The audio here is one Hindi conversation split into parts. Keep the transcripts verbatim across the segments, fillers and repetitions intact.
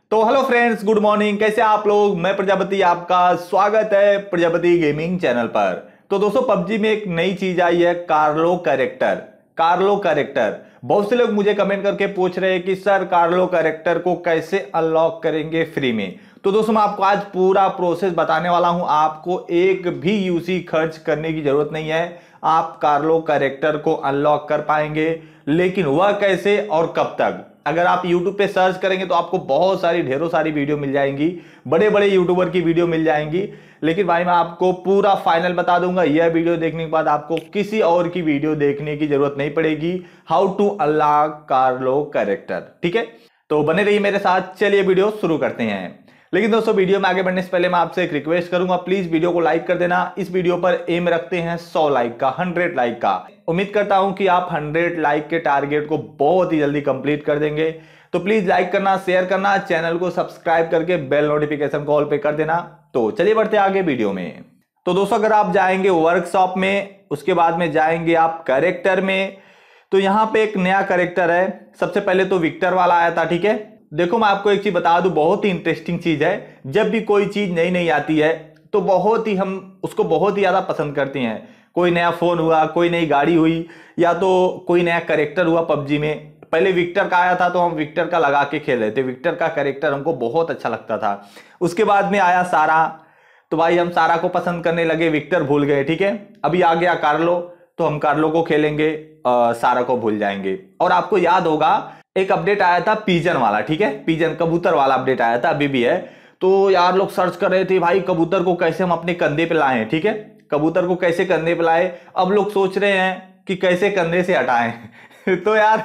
तो हेलो फ्रेंड्स, गुड मॉर्निंग। कैसे आप लोग? मैं प्रजापति, आपका स्वागत है प्रजापति गेमिंग चैनल पर। तो दोस्तों, पबजी में एक नई चीज आई है, कार्लो कैरेक्टर। कार्लो कैरेक्टर बहुत से लोग मुझे कमेंट करके पूछ रहे हैं कि सर कार्लो कैरेक्टर को कैसे अनलॉक करेंगे फ्री में। तो दोस्तों, मैं आपको आज पूरा प्रोसेस बताने वाला हूं। आपको एक भी यूसी खर्च करने की जरूरत नहीं है, आप कार्लो कैरेक्टर को अनलॉक कर पाएंगे। लेकिन वह कैसे और कब तक? अगर आप YouTube पे सर्च करेंगे तो आपको बहुत सारी ढेरों सारी वीडियो मिल जाएंगी, बड़े बड़े यूट्यूबर की वीडियो मिल जाएंगी। लेकिन भाई मैं आपको पूरा फाइनल बता दूंगा। यह वीडियो देखने के बाद आपको किसी और की वीडियो देखने की जरूरत नहीं पड़ेगी। How to unlock Carlo character, ठीक है? तो बने रहिए मेरे साथ। चलिए वीडियो शुरू करते हैं। लेकिन दोस्तों, वीडियो में आगे बढ़ने से पहले मैं आपसे एक रिक्वेस्ट करूंगा, प्लीज वीडियो को लाइक कर देना। इस वीडियो पर एम रखते हैं सौ लाइक का, हंड्रेड लाइक का। उम्मीद करता हूं कि आप हंड्रेड लाइक के टारगेट को बहुत ही जल्दी कंप्लीट कर देंगे। तो प्लीज लाइक करना, शेयर करना, चैनल को सब्सक्राइब करके बेल नोटिफिकेशन कॉल पे कर देना। तो चलिए बढ़ते आगे वीडियो में। तो दोस्तों, अगर आप जाएंगे वर्कशॉप में, उसके बाद में जाएंगे आप कैरेक्टर में, तो यहां पे एक नया कैरेक्टर है। सबसे पहले तो विक्टर वाला आया था, ठीक है? देखो, मैं आपको एक चीज बता दूं, बहुत ही इंटरेस्टिंग चीज है। जब भी कोई चीज नई नई आती है तो बहुत ही हम उसको बहुत ही ज्यादा पसंद करते हैं। कोई नया फोन हुआ, कोई नई गाड़ी हुई, या तो कोई नया कैरेक्टर हुआ पबजी में। पहले विक्टर का आया था तो हम विक्टर का लगा के खेल रहे थे। विक्टर का कैरेक्टर हमको बहुत अच्छा लगता था। उसके बाद में आया सारा, तो भाई हम सारा को पसंद करने लगे, विक्टर भूल गए, ठीक है? अभी आ गया कार्लो, तो हम कार्लो को खेलेंगे, आ, सारा को भूल जाएंगे। और आपको याद होगा एक अपडेट आया था पिजन वाला, ठीक है? पिजन कबूतर वाला अपडेट आया था, अभी भी है। तो यार लोग सर्च कर रहे थे भाई कबूतर को कैसे हम अपने कंधे पे लाएं, ठीक है? कबूतर को कैसे कंधे पे लाएं। अब लोग सोच रहे हैं कि कैसे कंधे से हटाएं तो यार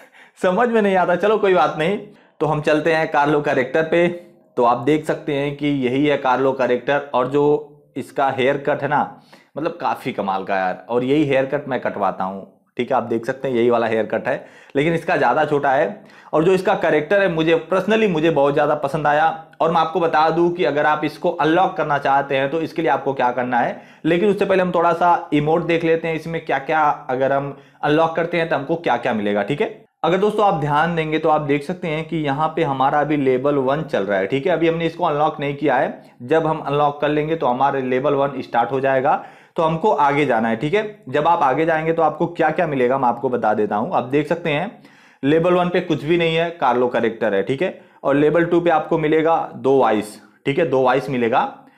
समझ में नहीं आता। चलो कोई बात नहीं, तो हम चलते हैं कार्लो कैरेक्टर पे। तो आप देख सकते हैं कि यही है कार्लो कैरेक्टर। और जो इसका हेयर कट है ना, मतलब काफी कमाल का यार। और यही हेयर कट मैं कटवाता हूँ, ठीक है? आप देख सकते हैं यही वाला हेयर कट है, लेकिन इसका ज्यादा छोटा है। और जो इसका कैरेक्टर है, मुझे पर्सनली मुझे बहुत ज्यादा पसंद आया। और मैं आपको बता दूं कि अगर आप इसको अनलॉक करना चाहते हैं तो इसके लिए आपको क्या करना है। लेकिन उससे पहले हम थोड़ा सा इमोट देख लेते हैं, इसमें क्या क्या, अगर हम अनलॉक करते हैं तो हमको क्या क्या मिलेगा, ठीक है? अगर दोस्तों आप ध्यान देंगे तो आप देख सकते हैं कि यहाँ पे हमारा अभी लेवल वन चल रहा है, ठीक है? अभी हमने इसको अनलॉक नहीं किया है। जब हम अनलॉक कर लेंगे तो हमारे लेवल वन स्टार्ट हो जाएगा। तो हमको आगे जाना है, ठीक है? जब आप आगे जाएंगे तो आपको क्या क्या मिलेगा मैं आपको बता देता हूं। आप देख सकते हैं लेवल वन पे कुछ भी नहीं है, कार्लो कैरेक्टर है, ठीक है? और लेवल टू पे आपको मिलेगा दो वाइस, ठीक है? दो वाइस मिलेगा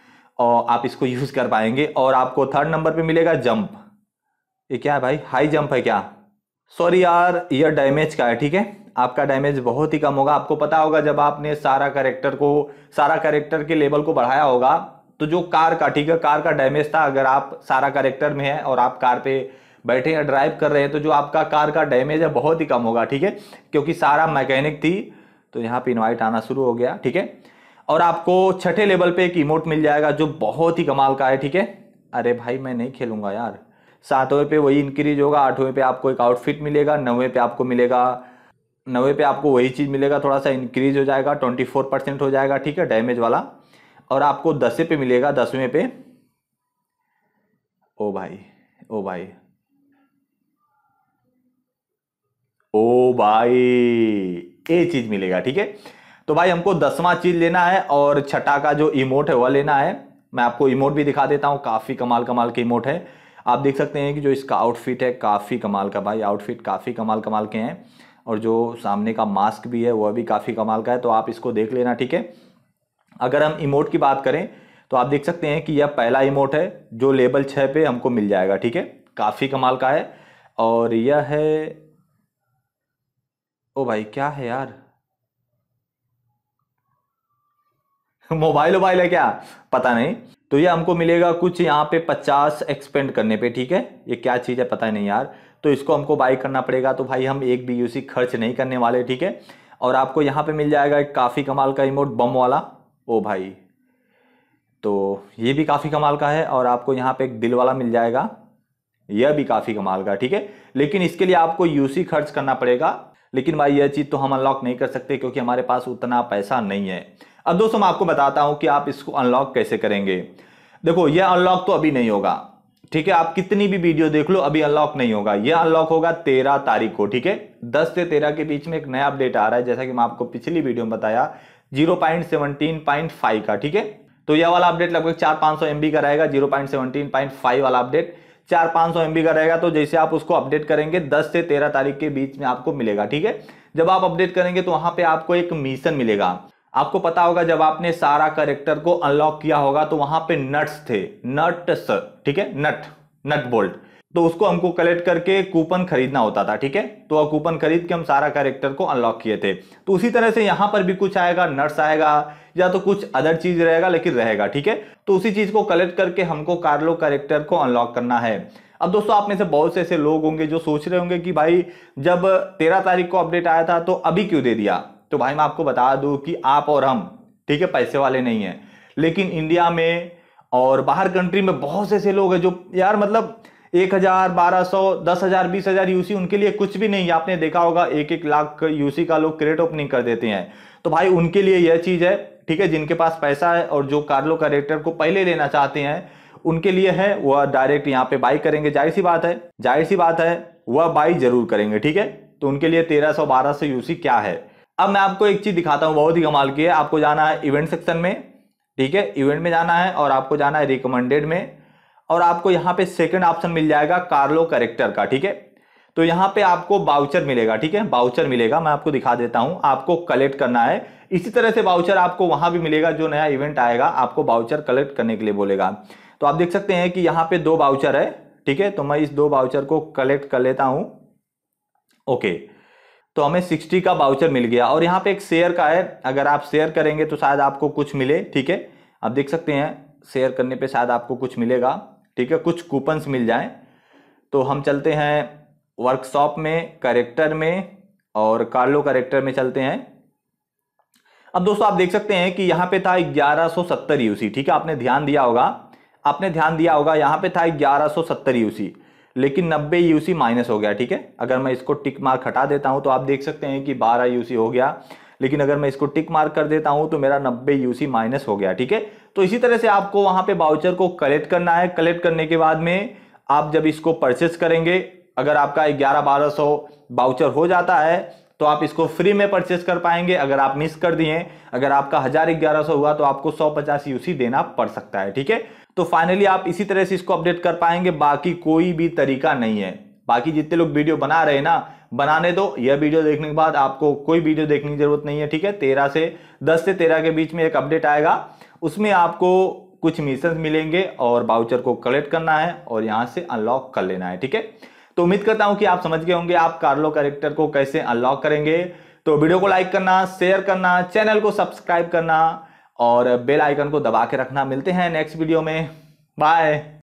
और आप इसको यूज कर पाएंगे। और आपको थर्ड नंबर पे मिलेगा जंप। ये क्या है भाई, हाई जंप है क्या? सॉरी यार, यह डैमेज का है, ठीक है? आपका डैमेज बहुत ही कम होगा। आपको पता होगा जब आपने सारा कैरेक्टर को सारा कैरेक्टर के लेवल को बढ़ाया होगा तो जो कार का, ठीक है, कार का डैमेज था। अगर आप सारा कैरेक्टर में है और आप कार पे बैठे या ड्राइव कर रहे हैं तो जो आपका कार का डैमेज है बहुत ही कम होगा, ठीक है? क्योंकि सारा मैकेनिक थी। तो यहाँ पे इनवाइट आना शुरू हो गया, ठीक है? और आपको छठे लेवल पे एक इमोट मिल जाएगा जो बहुत ही कमाल का है, ठीक है? अरे भाई मैं नहीं खेलूंगा यार। सातवें पे वही इंक्रीज होगा, आठवें पे आपको एक आउटफिट मिलेगा, नौवें पे आपको मिलेगा नौवें पे आपको वही चीज मिलेगा, थोड़ा सा इंक्रीज हो जाएगा, ट्वेंटी फोर परसेंट हो जाएगा, ठीक है, डैमेज वाला। और आपको दसवें पे मिलेगा, दसवें पे ओ भाई ओ भाई ओ भाई ये चीज मिलेगा, ठीक है? तो भाई हमको दसवां चीज लेना है और छठा का जो इमोट है वह लेना है। मैं आपको इमोट भी दिखा देता हूं, काफी कमाल कमाल के इमोट है। आप देख सकते हैं कि जो इसका आउटफिट है काफी कमाल का, भाई आउटफिट काफी कमाल कमाल के हैं। और जो सामने का मास्क भी है वह भी काफी कमाल का है, तो आप इसको देख लेना, ठीक है? अगर हम इमोट की बात करें तो आप देख सकते हैं कि यह पहला इमोट है जो लेवल छह पे हमको मिल जाएगा, ठीक है? काफी कमाल का है। और यह है, ओ भाई क्या है यार मोबाइल मोबाइल है क्या, पता नहीं। तो ये हमको मिलेगा कुछ यहाँ पे पचास एक्सपेंड करने पे, ठीक है? ये क्या चीज है पता नहीं यार। तो इसको हमको बाई करना पड़ेगा। तो भाई हम एक भी यूसी खर्च नहीं करने वाले, ठीक है? और आपको यहाँ पे मिल जाएगा एक काफी कमाल का इमोट, बम वाला। ओ भाई, तो ये भी काफी कमाल का है। और आपको यहाँ पे एक दिल वाला मिल जाएगा, यह भी काफी कमाल का, ठीक है? लेकिन इसके लिए आपको यूसी खर्च करना पड़ेगा। लेकिन भाई यह चीज तो हम अनलॉक नहीं कर सकते क्योंकि हमारे पास उतना पैसा नहीं है। अब दोस्तों मैं आपको बताता हूं कि आप इसको अनलॉक कैसे करेंगे। देखो, यह अनलॉक तो अभी नहीं होगा, ठीक है? आप कितनी भी वीडियो देख लो, अभी अनलॉक नहीं होगा। यह अनलॉक होगा तेरह तारीख को, ठीक है? दस से तेरह के बीच में एक नया अपडेट आ रहा है, जैसा कि मैं आपको पिछली वीडियो में बताया। Zero point seventeen point five का, ठीक है। तो यह वाला अपडेट लगभग चार पाँच सौ एमबी का रहेगा। Zero point seventeen point five वाला अपडेट चार पाँच सौ एमबी का रहेगा। तो जैसे आप उसको अपडेट करेंगे दस से तेरह तारीख के बीच में आपको मिलेगा, ठीक है। जब आप अपडेट करेंगे तो वहां पे आपको एक मिशन मिलेगा। आपको पता होगा जब आपने सारा कैरेक्टर को अनलॉक किया होगा तो वहां पे नट्स थे, नट्स, ठीक है, नट नट बोल्ट। तो उसको हमको कलेक्ट करके कूपन खरीदना होता था, ठीक है। तो वह कूपन खरीद के हम सारा कैरेक्टर को अनलॉक किए थे। तो उसी तरह से यहां पर भी कुछ आएगा, नट्स आएगा या तो कुछ अदर चीज रहेगा, लेकिन रहेगा, ठीक है। तो उसी चीज को कलेक्ट करके हमको कार्लो कैरेक्टर को अनलॉक करना है। अब दोस्तों आप में से बहुत से ऐसे लोग होंगे जो सोच रहे होंगे कि भाई जब तेरह तारीख को अपडेट आया था तो अभी क्यों दे दिया। तो भाई मैं आपको बता दूं कि आप और हम, ठीक है, पैसे वाले नहीं है, लेकिन इंडिया में और बाहर कंट्री में बहुत से ऐसे लोग हैं जो यार मतलब एक हजार, बारह सौ, दस हजार, बीस हजार यूसी उनके लिए कुछ भी नहीं है। आपने देखा होगा एक एक लाख यूसी का लोग क्रेट ओपनिंग कर देते हैं। तो भाई उनके लिए यह चीज है, ठीक है, जिनके पास पैसा है और जो कार्लो कैरेक्टर को पहले लेना चाहते हैं उनके लिए है, वह डायरेक्ट यहाँ पे बाई करेंगे। जाहिर सी बात है, जाहिर सी बात है वह बाई जरूर करेंगे, ठीक है। तो उनके लिए तेरह सौ बारह सौ यूसी क्या है। अब मैं आपको एक चीज दिखाता हूं, बहुत ही कमाल की है। आपको जाना है इवेंट सेक्शन में, ठीक है, इवेंट में जाना है और आपको जाना है रिकमेंडेड में, और आपको यहाँ पे सेकंड ऑप्शन मिल जाएगा कार्लो कैरेक्टर का, ठीक है। तो यहाँ पे आपको बाउचर मिलेगा, ठीक है, बाउचर मिलेगा। मैं आपको दिखा देता हूं, आपको कलेक्ट करना है। इसी तरह से बाउचर आपको वहां भी मिलेगा, जो नया इवेंट आएगा आपको बाउचर कलेक्ट करने के लिए बोलेगा। तो आप देख सकते हैं कि यहाँ पे दो बाउचर है, ठीक है। तो मैं इस दो बाउचर को कलेक्ट कर लेता हूं। ओके, तो हमें साठ का बाउचर मिल गया। और यहाँ पे एक शेयर का है, अगर आप शेयर करेंगे तो शायद आपको कुछ मिले, ठीक है। आप देख सकते हैं शेयर करने पे शायद आपको कुछ मिलेगा, ठीक है, कुछ कूपन्स मिल जाएं। तो हम चलते हैं वर्कशॉप में, कैरेक्टर में, और कार्लो कैरेक्टर में चलते हैं। अब दोस्तों आप देख सकते हैं कि यहाँ पे था ग्यारह सौ सत्तर यूसी, ठीक है। आपने ध्यान दिया होगा, आपने ध्यान दिया होगा यहाँ पे था ग्यारह सौ सत्तर यूसी, लेकिन नब्बे यूसी माइनस हो गया, ठीक है। अगर मैं इसको टिक मार्क हटा देता हूं तो आप देख सकते हैं कि बारह यूसी हो गया, लेकिन अगर मैं इसको टिक मार्क कर देता हूं तो मेरा नब्बे यूसी माइनस हो गया, ठीक है। तो इसी तरह से आपको वहां पे बाउचर को कलेक्ट करना है। कलेक्ट करने के बाद में आप जब इसको परचेस करेंगे, अगर आपका ग्यारह बारह सौ बाउचर हो जाता है तो आप इसको फ्री में परचेस कर पाएंगे। अगर आप मिस कर दिए, अगर आपका हजार ग्यारह सौ हुआ तो आपको सौ पचास यूसी देना पड़ सकता है, ठीक है। तो फाइनली आप इसी तरह से इसको अपडेट कर पाएंगे, बाकी कोई भी तरीका नहीं है। बाकी जितने लोग वीडियो बना रहे हैं ना, बनाने दो। यह वीडियो देखने के बाद आपको कोई वीडियो देखने की जरूरत नहीं है, ठीक है। तेरह से दस से तेरह के बीच में एक अपडेट आएगा, उसमें आपको कुछ मिशन मिलेंगे और बाउचर को कलेक्ट करना है और यहां से अनलॉक कर लेना है, ठीक है। तो उम्मीद करता हूं कि आप समझ गए होंगे आप कार्लो कैरेक्टर को कैसे अनलॉक करेंगे। तो वीडियो को लाइक करना, शेयर करना, चैनल को सब्सक्राइब करना और बेल आइकन को दबा के रखना। मिलते हैं नेक्स्ट वीडियो में, बाय।